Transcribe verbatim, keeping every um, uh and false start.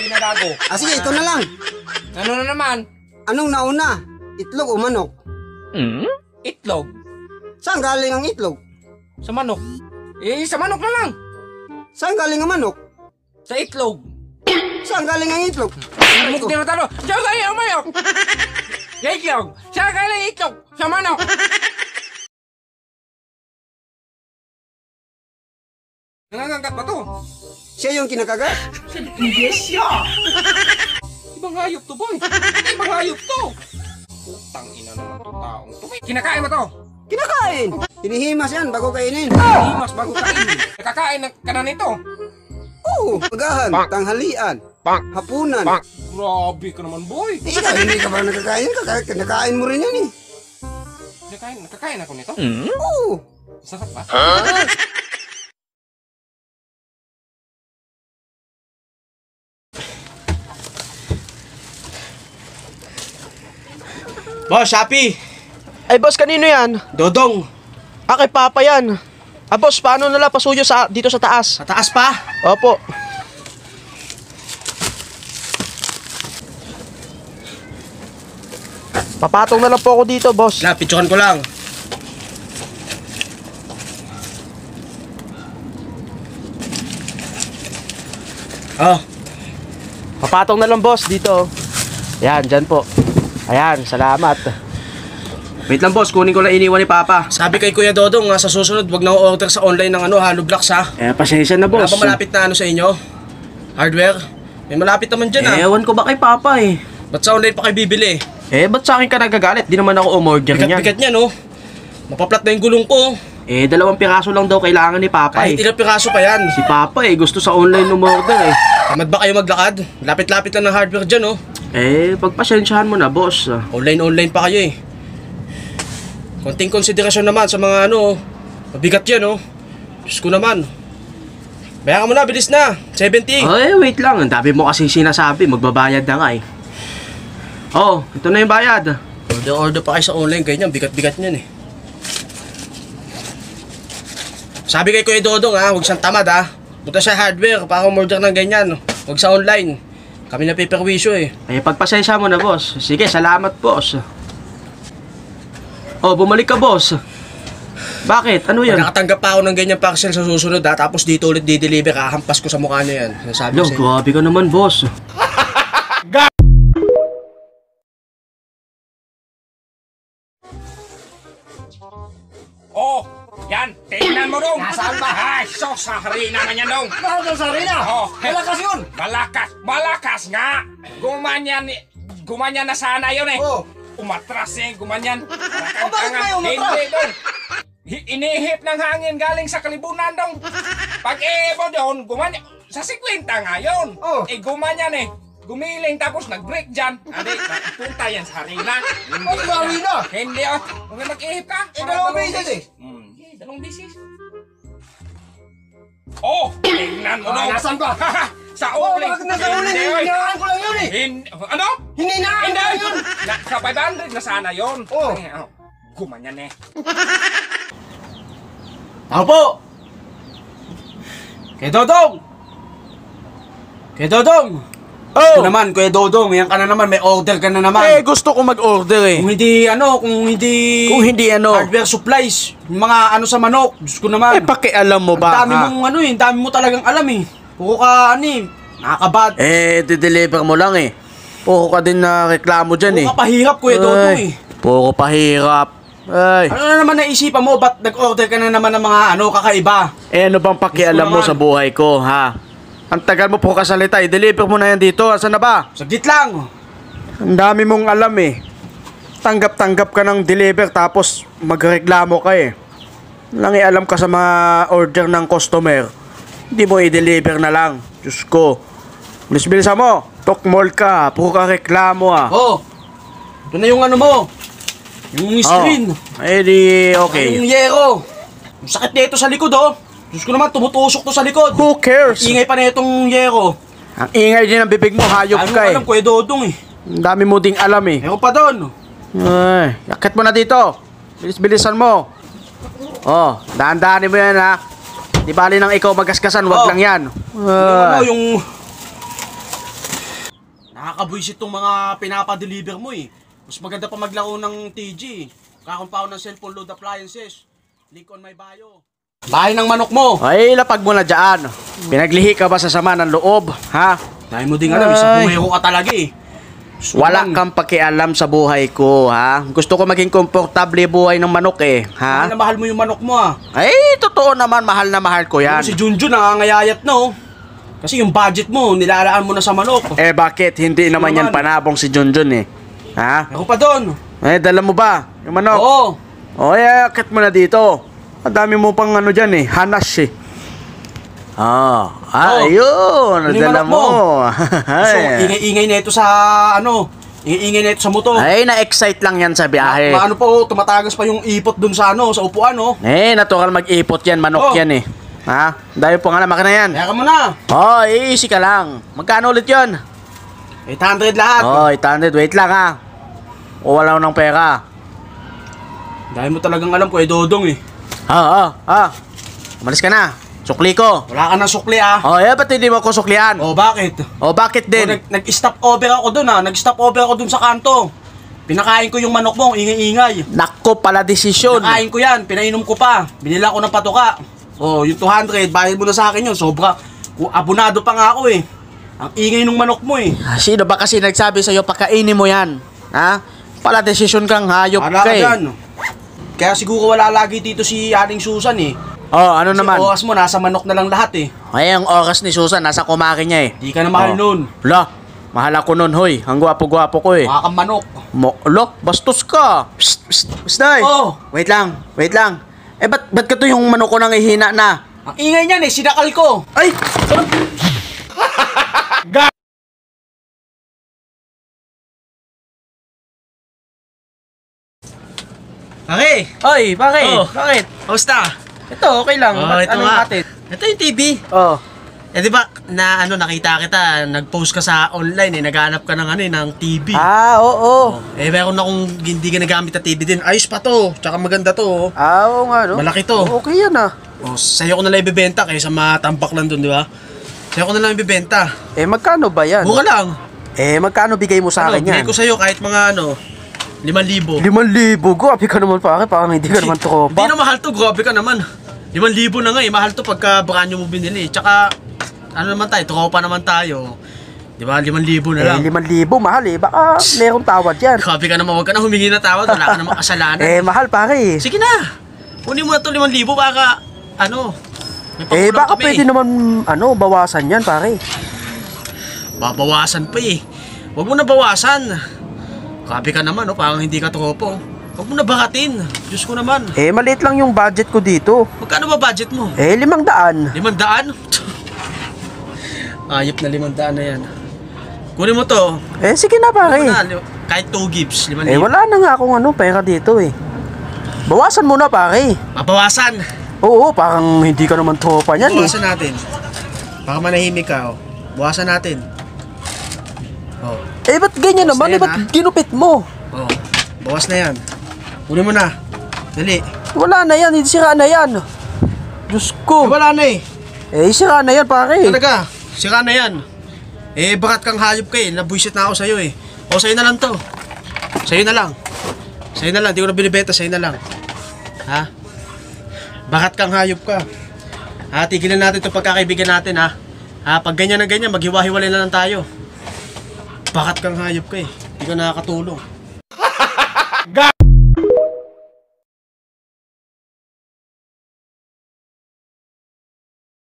sabihin na gago. Ah, sige, ito na lang. Ano na naman? Anong nauna? Itlog o manok? Hmm? Itlog. Saan galing ang itlog? Sa manok. Eh, sa manok na lang. Saan galing ang manok? Sa itlog. Saan galing ang itlog? Ano ko? Tinatalo. Saan galing ang manok? Sa itlog. Saan galing ang itlog? Sa manok. Nangangagat ba to? Siya yung kinakagat? Hindi siya! Ibang hayop to, boy! Ibang hayop to! Putang ina naman to taong to. Kinakain mo to! Kinakain! Hinihimas yan bago kainin. Hinihimas bago kainin. Nakakain ka na nito. Oo, magahan, tanghalian, hapunan. Grabe ka naman, boy! Eh, ikaw, hindi ka ba nakakain? Kaka kinakain mo rin yan eh. Nakakain, nakakain ako nito? Oo. Sarap ba? Boss, Shopee! Ay boss, kanino yan? Dodong! Ah, kay Papa yan. Ah boss, paano nala pasuyo sa, dito sa taas? Sa taas pa? Opo. Papatong na lang po ako dito, boss. Wala, picturean ko lang. Oh. Papatong na lang, boss, dito. Yan, dyan po. Ayan, salamat. Wait lang boss, kunin ko lang iniwan ni Papa. Sabi kay Kuya Dodong, nga sa susunod wag na order sa online ng ano, Hollow Blocks ha. Eh, pasensya na, Wala boss. ba malapit na ano sa inyo? Hardware? May malapit naman dyan Eh, ha. ewan ko ba kay Papa eh. Ba't sa online pa kayo bibili? Eh, ba't sa akin ka nagagalit? Di naman ako umorder niyan. Bigat-bigat niya no? Mapaplat na yung gulong ko. Eh, dalawang piraso lang daw kailangan ni Papa Kahit eh. ilang piraso pa yan. Si Papa eh, gusto sa online umorder eh. Tamad ba kayo maglakad? Lapit-lapit lang ng hardware dyan no? Eh, pagpasensyahan mo na, boss. Online-online pa kayo eh. Konting konsiderasyon naman sa mga ano, mabigat yan oh. Diyos ko naman. Bayaran mo na, bilis na. seventy. Oh, eh, wait lang. Ang dami mo kasi sinasabi. Magbabayad na nga eh. Oh, ito na yung bayad. Order-order pa kayo sa online, ganyan. Bigat-bigat niyan eh. Sabi kay Kuya Dodong ha, huwag siyang tamad ha. Punta sa hardware para umorder ng ganyan. Huwag sa online. Kami na piperwisyo eh. Eh, pagpasensya mo na, boss. Sige, salamat, boss. Oh, bumalik ka, boss. Bakit? Ano yan? Pag nakatanggap pa ako ng ganyan parcel sa susunod ha, tapos dito ulit di-deliver, kahampas ko sa mukha niya yan. Sabi Yo, ko sa'yo. grabe ka naman, boss. Oh, yan, tingnan mo dong. Nasaan ba? Ay, so sa harina naman yan dong. Bakit sa harina? Oh, Malakas yun. Malakas, malakas nga. Gumanyan, gumanyan na sana yun eh. Oh. Umatras eh, gumanyan. Oh, bakit may umatras? Hindi dong. Hi- Inihip ng hangin galing sa kalibunan dong. Pag ihip mo doon, gumanyan. Sa sikwenta nga yun. Oh. Eh, gumanyan eh. Gumiling tapos nag-break dyan. Adi, punta yan sa harina. Hindi, Oh, sa harina? Hindi oh. Kung may mag-ihip ka. Eh, dalawang beses eh. Hmm, eh, dalawang beses. Oh, tingnan mo Ah, dong. nasaan ba? Sa Oh, uling. bakit nasa uling? Hindi, oy. Hinihinaan ko lang yun eh. Hin- ano? Hininaan Hindi. ko lang yun. Na, sa five hundred na sana yun. Oh. Ay, ano, gumanyan eh. Ako po! Kuya Dodong! Kuya Dodong! Oh! Ito naman, Kuya Dodong, yan ka na naman, may order ka na naman. Eh, gusto ko mag-order eh. Kung hindi ano, kung hindi... Kung hindi ano. Hardware supplies, yung mga ano sa manok, Diyos ko naman. Eh, pakialam mo Ang ba, dami ha? mong ano eh, ang dami mo talagang alam eh. Puro ka ano eh, nakakabad. Eh, di-deliver mo lang eh. Puro ka din na reklamo dyan eh. Puro ka pahirap, Kuya Dodong eh. Puro pahirap. Ay. Ano na naman naisipan mo, ba't nag-order ka na naman ng mga ano, kakaiba? Eh, ano bang pakialam mo naman. sa buhay ko, ha? Ang tagal mo po kasalita, i-deliver mo na yan dito. Asan na ba? Saglit lang. Ang dami mong alam eh. Tanggap-tanggap ka ng deliver tapos magreklamo ka eh. Lang alam ka sa mga order ng customer. Hindi mo i-deliver na lang. Diyos ko. Bilis-bilisan mo. Tokmol ka. Puro ka reklamo ah. Oh, ito na yung ano mo. Yung screen. Oh. Eh di okay. Yung yero. Yung sakit nito sa likod oh. Diyos ko naman, tumutusok to sa likod. Who cares? Ingay pa na itong yero. Ang ingay din ng bibig mo. Hayop Ano ka eh. alam, Kuya Dodong eh. Ang dami mo ding alam eh. Meron pa doon. Ay, yakit mo na dito. Bilis-bilisan mo. Oh, dahan-dahanin mo yan ha. Di bali nang ikaw magaskasan, wag Oh. lang yan. Yung ano, Ay. yung... Nakakabwisit tong mga pinapadeliver mo eh. Mas maganda pa maglaro ng T G. Kakampaw ng cellphone load appliances. Link on my bio. Bahay ng manok mo. Ay, lapag mo na dyan. Pinaglihi ka ba sa sama ng loob, ha? Dahil mo din alam, isang bumero ka talaga eh. Wala kang pakialam sa buhay ko, ha? Gusto ko maging komportable buhay ng manok eh, Mahal ha? na mahal mo yung manok mo ah. Ay, totoo naman, mahal na mahal ko yan. Ano, si Junjun nangangayayat na oh. Kasi yung budget mo, nilalaan mo na sa manok. Eh, bakit? Hindi naman yan naman. panabong si Junjun eh. Ha? Ako pa doon. Eh, dala mo ba? Yung manok? Oo. O, eh, akit mo na dito. Ang dami mo pang ano dyan eh, hanas eh. Ah, ah, Oh. ayun, Ano yung nadala manok mo. So, ingay-ingay na ito sa ano, ingay-ingay na ito sa motor. Ay, na-excite lang yan sa biyahe. Ma- ano po, tumatagas pa yung ipot dun sa ano, sa upuan oh. Eh, natural mag-ipot yan, manok Oh. yan eh. Ha? Dahil po nga na makina yan. Kaya ka mo na. Oh, easy ka lang. Magkano ulit yun? eight hundred lahat. Oh, eight hundred. Wait lang ha. O wala ko ng pera. Dahil mo talagang alam ko, eh, dodong eh. Ha, ha, ha. Umalis ka na. Sukli ko. Wala ka ng sukli ah. Oh, eh, ba't hindi mo ko suklian? Oh, bakit? Oh, bakit Oh, din? nag- nag-stop over ako dun ah. Nag-stop over ako dun sa kanto. Pinakain ko yung manok mo, ingay-ingay. Nako pala desisyon. Pinakain ko yan, pinainom ko pa. Binila ko ng patuka. Oh, yung two hundred, bayad mo na sa akin yun. Sobra. Ku- Abonado pa nga ako eh. Ang ingay ng manok mo eh. Ah, sino ba kasi nagsabi sa'yo pakainin mo yan? Ha? Pala desisyon kang hayop Wala ka ka eh. dyan. Kaya siguro wala lagi dito si Aling Susan eh. Oh, ano Kasi naman? oras mo, nasa manok na lang lahat eh. Ay, ang oras ni Susan, nasa kumaki niya eh. Di ka na mahal Oh. nun. Lo, mahal ako nun, hoy. Ang gwapo-gwapo ko eh. Mga kang manok. Mo, lo, bastos ka. Psst, psst, psst, day. Oh. Wait lang, wait lang. Eh, ba't, ba't ka to yung manok ko nang ihina na? Ang ingay niyan eh, sinakal ko. Ay! Okay. Oy, bakit? Oh. Bakit? Kamusta? Ito, okay lang. Oh, Ba't ito anong nga. atin? Ito yung T V. Oh. Eh di ba na ano nakita kita, nag-post ka sa online eh, naghanap ka ng ano eh, ng T V. Ah, oo. Eh meron akong hindi ka nagamit na T V din. Ayos pa to, tsaka maganda to. oh. Ah, oo nga, no? Malaki to. Okay yan ah. Oh, sa'yo ko na lang ibebenta kaysa matambak lang dun, di ba? Sa'yo ko na lang ibebenta. Eh, magkano ba yan? Mura lang. Eh, magkano bigay mo sa Ano, akin yan? bigay ko sa'yo kahit mga ano, limang libo. Limang libo. Grabe ka naman pare. Parang hindi ka naman tropa. Hindi na mahal to, grabe ka naman. Limang libo na nga eh, mahal to pagka brand new mo binili. Tsaka, ano naman tayo, tropa naman tayo. Di ba, limang libo na Eh, lang. limang libo. Mahal eh. Baka merong tawad yan. Grabe ka naman, huwag ka na humingi na tawad, wala ka namang kasalanan. Eh, mahal pare. Sige na, kunin mo na to limang libo, baka, ano, may Eh, pakulang baka kami. pwede naman, ano, bawasan yan pare. Babawasan pa eh. Huwag mo na bawasan. Grabe ka naman, oh, parang hindi ka tropo. Huwag mo na bakatin. Diyos ko naman. Eh, maliit lang yung budget ko dito. Magkano ba budget mo? Eh, limang daan. Limang daan? Ayop na limang daan na yan. Kunin mo to. Eh, sige na pare. Kunin mo na, li- kahit two gives, limang Eh, libo. wala na nga akong ano, pera dito eh. Bawasan mo na pare. Babawasan. Oo, parang hindi ka naman tropa niyan eh. Bawasan natin. Baka manahimik ka, oh. Bawasan natin. Oh. Eh, ba't ganyan Bawas naman? na Eh, yan, ba't ah. ginupit mo? Oh. Bawas na yan. Kunin mo na. Dali. Wala na yan, hindi sira na yan. Diyos Eh, ko. wala na eh. Eh, sira na yan pare. Talaga, sira na yan. Eh, bakat kang hayop ka eh. Nabuisit na ako sa'yo eh. O, sa'yo na lang to. Sa'yo na lang. Sa'yo na lang, di ko na binibenta, sa'yo na lang. Ha? Bakat kang hayop ka. Ha, tigilan natin itong pagkakaibigan natin ha. Ha, pag ganyan na ganyan, maghiwa-hiwalay na lang tayo. Bakat kang hayop ka eh. Di ka nakakatulong.